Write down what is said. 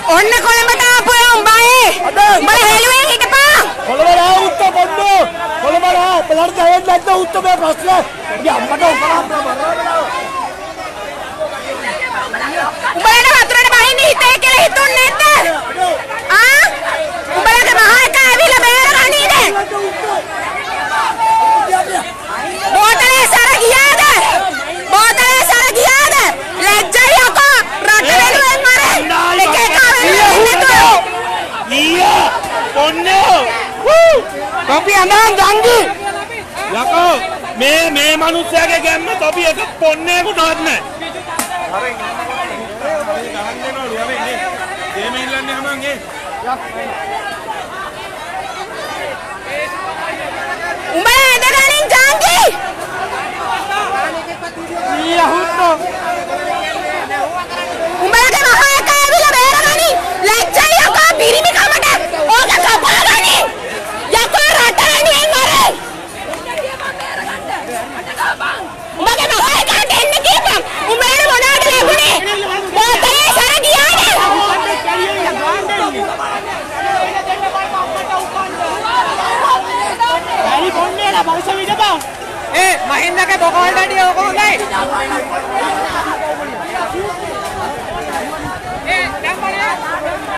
ඔන්න කොළඹට ආපුවා උඹයි. උඹලා හෙළුවෙන් හිටපන්. කොළඹ උත්ත පොඩ්ඩු. කොළඹ බලන්න දැවෙන්නේ නැද්ද උත්ත මේ ප්‍රශ්න. ඉතින් අම්මට උකරන්න බරවලා. උඹලට වතුරට බහින්න හිතේ කියලා හිතුන්නේ නැද්ද? උඹලගේ මහා එක ඇවිල්ලා බේරගන්නීද? බෝතලේ සර ගියාද? බෝතලේ සර ගියාද? ලැජ්ජයි යකෝ. රට වෙනුවෙන් මරේ. එක එක ඊයා පොන්නෝ. කොපි අඳන් දංගි. යකෝ මේ මිනිස්සයාගේ ගැම්ම තොපි එක පොන්නේකටවත් නැහැ. හරි ගහන්න දෙනවලු යවෙන්නේ. දෙම ඉල්ලන්නේ හැමංගේ. උඹලා ඇදගනින් ජාන්කි. ඊයා හුත්තෝ. උඹලගේ මහා එක ඇවිල්ලා බේරගනි. ලැජ්ජයි යකෝ පිරිමි කමට. ඕක කපාගනි. යකෝ රට වෙනුවෙන් මරේ. උඹගේ මහා එක දෙන්න කීපම්. උඹලට මොනවද ලැබුණේ? බෝතලේ සර ගියාද? හරි පොන්නේලා බෞස විදපන්. මහින්දගේ බොකවල් ඩඩිය ඕක හොඳයි.